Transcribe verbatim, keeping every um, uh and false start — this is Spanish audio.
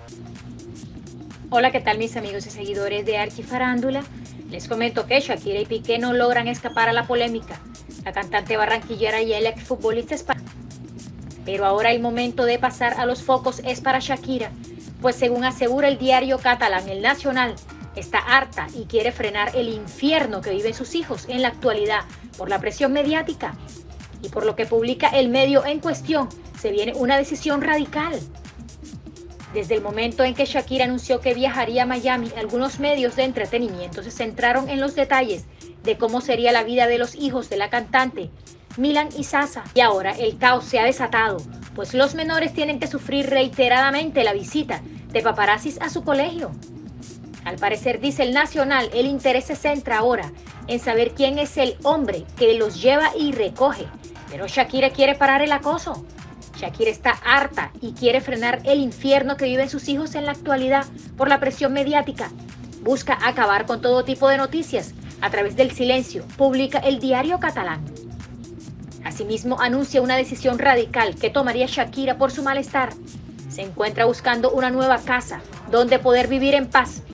Hola, ¿qué tal mis amigos y seguidores de Archifarándula? Les comento que Shakira y Piqué no logran escapar a la polémica. La cantante barranquillera y el exfutbolista español. Pero ahora el momento de pasar a los focos es para Shakira, pues según asegura el diario catalán El Nacional, está harta y quiere frenar el infierno que viven sus hijos en la actualidad por la presión mediática. Y por lo que publica el medio en cuestión, se viene una decisión radical. Desde el momento en que Shakira anunció que viajaría a Miami, algunos medios de entretenimiento se centraron en los detalles de cómo sería la vida de los hijos de la cantante, Milan y Sasa. Y ahora el caos se ha desatado, pues los menores tienen que sufrir reiteradamente la visita de paparazzis a su colegio. Al parecer, dice el Nacional, el interés se centra ahora en saber quién es el hombre que los lleva y recoge. Pero Shakira quiere parar el acoso. Shakira está harta y quiere frenar el infierno que viven sus hijos en la actualidad por la presión mediática. Busca acabar con todo tipo de noticias a través del silencio, publica el diario catalán. Asimismo, anuncia una decisión radical que tomaría Shakira por su malestar. Se encuentra buscando una nueva casa donde poder vivir en paz